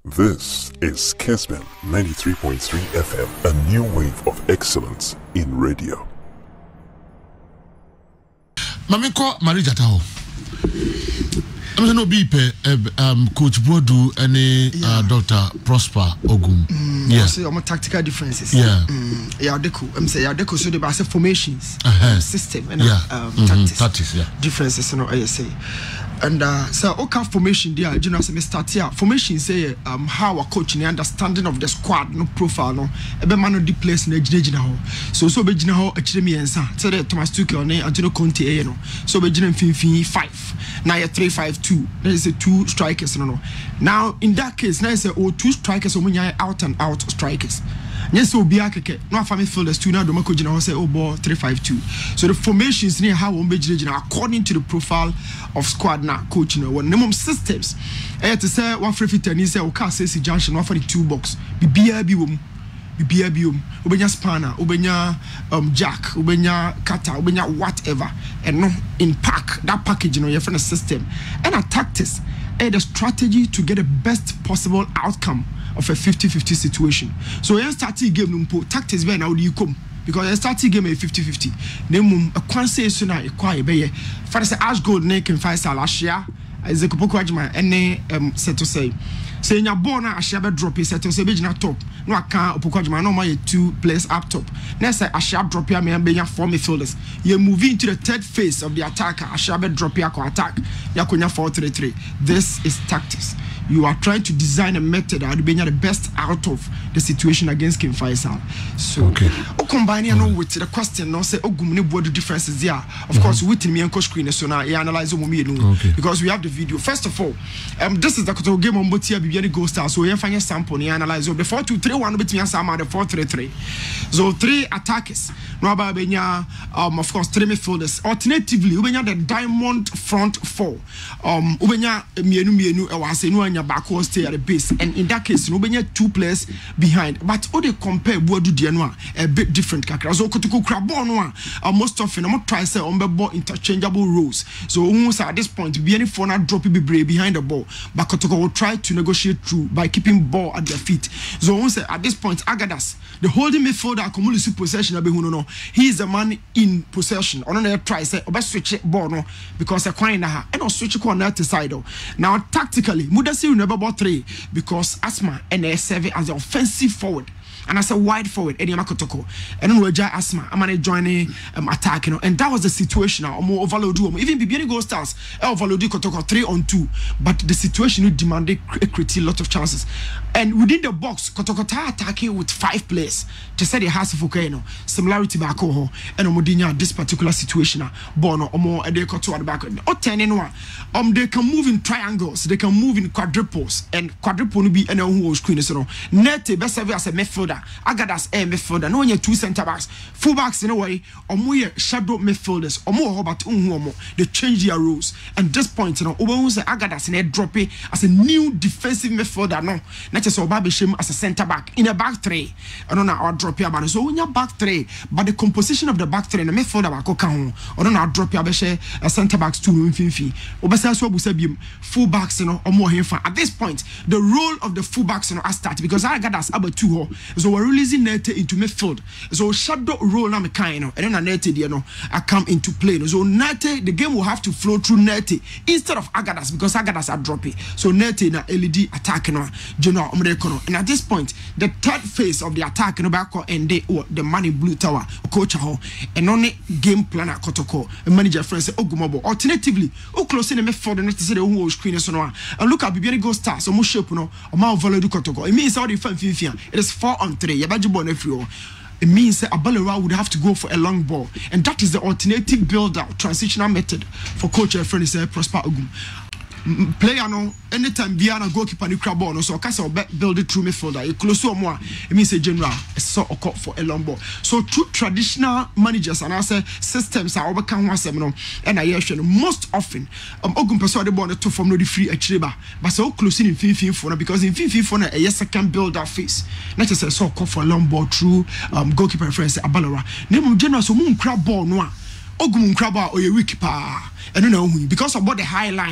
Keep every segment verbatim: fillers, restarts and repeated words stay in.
This is Kesman ninety-three point three F M, a new wave of excellence in radio. Mamiko Marija Tao. I'm going to be um, Coach Bodu and uh, yeah. Doctor Prosper Ogum. Mm, yeah. So, I'm tactical differences. Yeah. Mm, yeah, deco. I'm saying, yeah, deco. So, the say formations, uh-huh. um, system, and yeah. um, mm-hmm. tactics. Tactics, yeah. Differences, you know, I say. And uh, so, okay, formation there, you know, say, start here. Formation say, um, how a coach, the understanding of the squad, no profile, no, ebe man no the place na ejina ho. So, so be jina ho echire mi ensa. So, the Thomas Tuchel or ne Antonio Conte, you know. So, be jina finfin five. Now, you're three five two. There is a two strikers, no, no. Now, in that case, now it's a oh, two strikers, or out and out strikers. Yes, so be a keke. No family fielders two now. Domako Jina say oh ball three five two. So the formations near how one be jina according to the profile of squad now coach. You know what minimum systems. Eh to say one free fit and he say okay say si junction one for the two box. Be B R B wom. Be B R B wom. Ubenya spanner. Ubenya um jack. Ubenya cutter. Ubenya whatever. And no in pack that package you know you're from the system and a tactics. Eh the strategy to get the best possible outcome of a fifty fifty situation. So you start the game numpo tactics be na you come because you start the game a fifty fifty. Nemum a kwan say so na e kwa e be ye. For say Ash Gold na can find Salashia Ezekopoko Ajima ene um set to say. Say nya ball na Ashia be drop set to say be na top. No aka Opoko Ajima no my two players up top. Na say Ashia drop here me be nya four midfielders. You move into the third phase of the attacker. Ashia be drop here ko attack. Yakonya four three three. This is tactics. You are trying to design a method that will bring the best out of the situation against King Faisal. So, okay. O combine mm-hmm. with the question, no say, oh, gumni board differences there. Of mm-hmm. course, with me and coach screen, so now you analyze okay. because we have the video. First of all, um, this is the game on Botia Bibiani Ghost Star. So, you find a sample, you analyze the four two three one between Sama, the four three three. So, three attackers. No about Benya, um, of course, three midfielders. Alternatively, Ubenya the diamond front four. Um, Ubenya Mienu Mienu, I was saying, back will stay at the base, and in that case, no be two players behind. But all they compare Boadu Dianwa a bit different. Kakra so Kotuku Krabonwa, uh, most often I'm not try say on the ball interchangeable roles. So almost at this point, be any phone drop be brave behind the ball, but Kotuku will try to negotiate through by keeping ball at their feet. So almost at this point, Agadas, the holding midfielder, Community possession, no, he is the man in possession. On the try say, or switch ball no because a coin and or switch corner to side. Now tactically, Mudasi never bought three because Asma and they serve as the offensive forward and as a wide forward Eddie Makotoko and then we Asma I'm gonna join um attack you know and that was the situation now more overload even Bibiani Gold Stars overload Kotoko three on two but the situation demanded create a lot of chances and within the box Kotoko ta attacking with five players to say the house of Okeno similarity back ho and Omodinya this particular situation Bono or more they got to the back or ten in one um they can move in triangles they can move in quadruples and quadruple no be anyone who screen so net best serve as a midfielder Agadas a midfielder no one two center backs full backs in a way or more shadow midfielders or more about unhumo they change their roles and this point you know Obo say Agadas in a drop it as a new defensive midfielder no not just Obabishim as a center back in a back three I don't know our drop here but so when you back three but the composition of the back three and the midfielder back okay I don't know drop here a center backs two infinity Obasa so Busabim full backs you know or more here at this point the role of the fullbacks you know has started because I got us about two so we're releasing Nete into midfield so shadow role now kind you know and then Nete you know I come into play so Nete the game will have to flow through Nete instead of Agadas because Agadas are dropping so Nete na L E D attack no general Omedekono and at this point the third phase of the attack no back and they oh, the money blue tower coach ho and only game planner Kotoko manager friends say Ogumobo alternatively o close in the midfield and say the who screen so no and look at Bibiani Gold Stars so much shape no o ma overload Kotoko it means all the fan fifia it is four on three you baji ball every it means that Abalera would have to go for a long ball and that is the alternative build out transitional method for coach friend is Prosper Ogum player no anytime Biana goalkeeper ni crab ball no so kasa build it through midfielder it close to more it means a general so occur for a long ball so two traditional managers and I say systems are overcome one seven no and I hear most often um Ogum person the ball to from no the free achireba but so close in fifteen for because in fifteen for na a second build up phase not just so occur for long ball through um goalkeeper friends Abalora name general so moon crab ball no Ogum crab or a weak pa and no because about the high line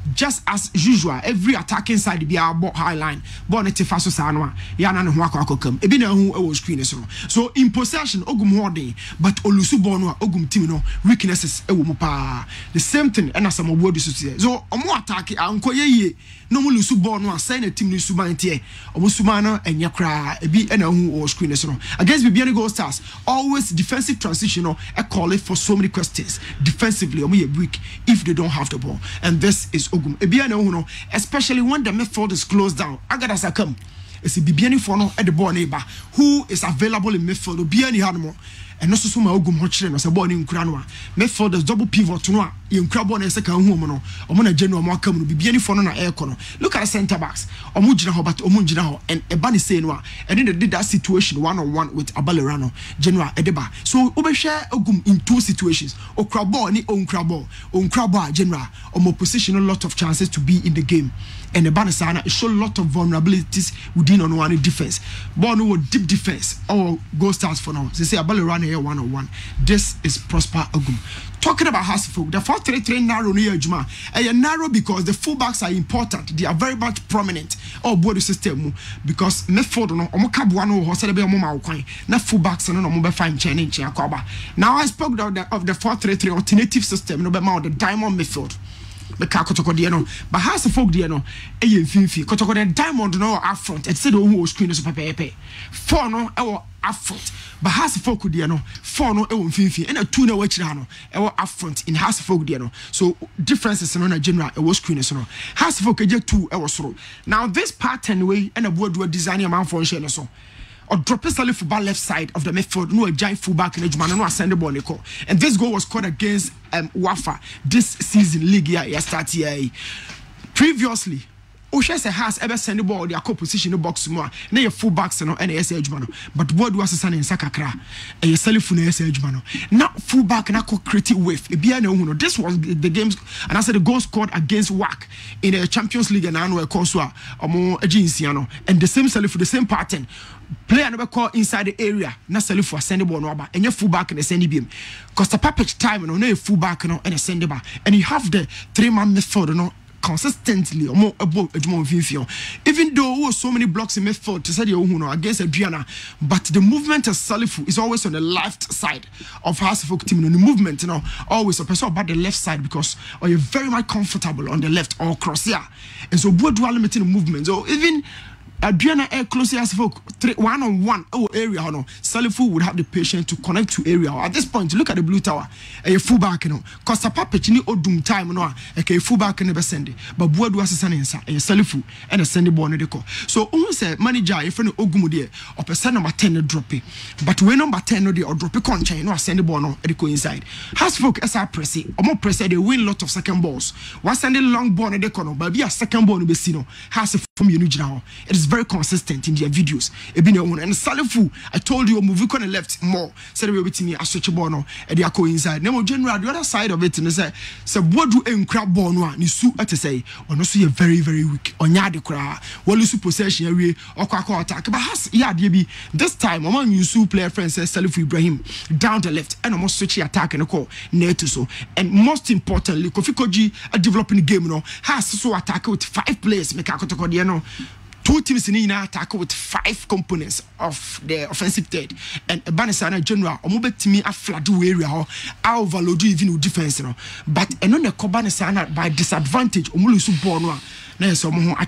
just as usual every attacking side be our high line ball net faso sanwa ya na ne ho akokam ebi na hu e screen so so in possession ogum holding but olusu ball no ogum team no weaknesses e wo mu pa the same thing and as some obodu so so omo attack anko yeye no mu lusu ball no assign na team ni suban tie omo suban no enya kra ebi na hu o screen so no against Bibiani Gold Stars always defensive transition no e call it for so many questions defensively omo ye weak if they don't have the ball and this is ogum ebi na hu no especially when the midfield is closed down agada sakam esi Bibiani for no at the ball neighbor who is available in midfield Bibiani hanmo and no so ma ogum ho kire no se ball ni nkura no a midfield is double pivot no a ye nkura ball na se kan hu mo no omo na genu omo akam no Bibiani for no na e ko no look at the center backs omo gina ho but omo gina ho and e ba ni say no a and they did that situation one on one with Abalerano General Edeba so obehwe ogum in two situations okura ball ni onkura ball onkura ball General omo position a lot of chances to be in the game and the Banisana it show a lot of vulnerabilities within on one defense. Ball no deep defense or Gold Stars for now. They say Abalerano here one on one. This is Prosper Ogum. Talking about Hasselhoff, the four three three narrow near Juma. And narrow because the fullbacks are important. They are very much prominent. Oh, body system because Medford no omokabuano ho selebe omoma okwan. Na fullbacks no no be fine chene nche akoba. Now I spoke of the of the four three three alternative system no be ma the diamond midfield. But Kotoko Diano, but has a folk Diano, a Finfi, Kotoko and Diamond no up front, and said, oh, screen is pepe. Four no, our up front, but has a folk Diano, four no, oh, Finfi, and a two no, which Dano, our up front in has a folk Diano. So differences on a general, a was screen is no. Has a folk two, I was through. Now this pattern way and a word were designing a man for a so. Or drop a solid football left side of the midfield, no a giant fullback in Ejman, no send the ball. And this goal was scored against um, Wafa this season league here, yeah, start here. Previously, Oshese has ever sent the ball, their co-position in the box more, and your fullbacks and any S H man. But what was a son in Sakakra? A Salifuna S H man. Now, fullback and a creative wave. This was the games, and I said the goal scored against W A C in the Champions League and Anwar Koswa, or more Agencyano, and the same Salif, the same pattern. Player never call inside the area, not selling for a send ball no and your fullback and a send beam. Cause the perfect time and no fullback no and a send bar. And you have the three man midfield no consistently or more above Edmond. Even though there were so many blocks in midfield to say the against Adriana, but the movement of Salifu is always on the left side of Hasselhoff team. And the movement, you know, always a person about the left side because or you're very much comfortable on the left or cross here. And so both dual limiting movement. So even Adriana air closer as folk one on one oh area no Salifu would have the patience to connect to area. At this point, look at the blue tower. A fullback no Costa Papich ni odum time no a fullback never send it. But Boadu was a Salifu and a send ball no call. So almost say manager if no ogumudie or person number ten no drop it. But when number ten no dey or drop it concha no send the ball no e go inside. Has folk as I press it or more press they win lot of second balls. One send long ball no dey kono but be a second ball no be see no has from you now. It is very consistent in their videos. And Salifu, I told you, move on the left more. Said we with me a switch ball no, and they are going inside. Now, general, the other side of it, and they say, so what do you crab ball no? You su at say, or no, so you're very, very weak. On yard cry, well, you possession area or quack attack. But has yeah, be this time among you su player friends says Salifu Ibrahim down the left and almost switch attack and a call near to so. And most importantly, Kofi Koji a developing game no has so attack with five players. Make a no. Two teams in the attack with five components of the offensive third and a Banisana general or move to me a flat area or our overload even defense. But and on the Kobanisana by disadvantage, Omulusu Bornoa. So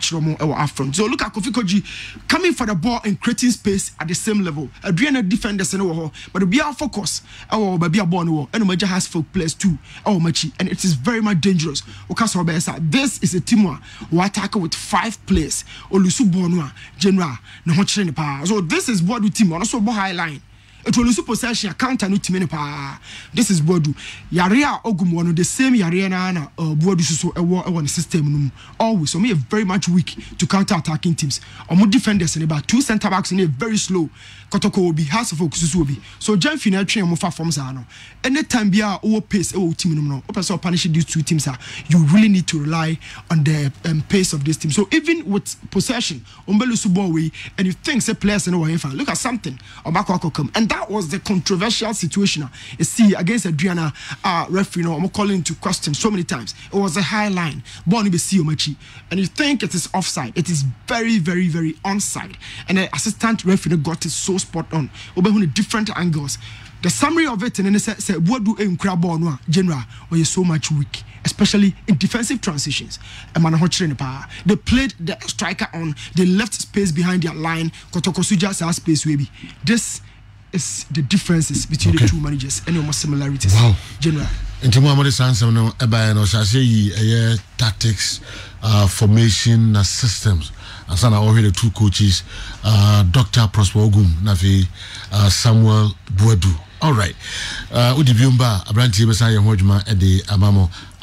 look at Kofi Koji coming for the ball and creating space at the same level. Adriana defenders and but be our focus. Our baby a born and major has folk players too. Our machi and it is very much dangerous. This is a team who attack with five players. Olusu Bonwa General no. So this is what the team also high line. It will also possession counter no team pa. This is Bodu. Yarea Ogum the same Yarea na uh Bodu so a war one system always so me very much weak to counter attacking teams. Omo defenders in about two center backs in a very slow. Kotoko will be has of focus will be. So Jan Fina train mo fa forms are no. Anytime be a over pace our team no. Open so punish these two teams are you really need to rely on the um, pace of this team. So even with possession, Ombelu Subaway and you think say players no way look at something. Obako come and that was the controversial situation. You see, against Adriana, uh, referee, you know, I'm calling into question so many times. It was a high line. Born be see Omachi. And you think it is offside. It is very, very, very onside. And the assistant referee got it so spot on. Over different angles. The summary of it, and then say, what do in Crabon general, or you're so much weak, especially in defensive transitions. They played the striker on, they left space behind their line. Kotokosuja has space, maybe. This is the differences between okay. the two managers and almost similarities. Wow. General. Into Muhammad Sansom, no, Ebayano, say, tactics, uh, formation, uh, systems. And so now the two coaches, uh, Doctor Prosper Ogum, Nafi, uh, Samuel Buadu. All right. Uh, Udi Biumba, Abranti Besaya Hojma, Ede Amamo.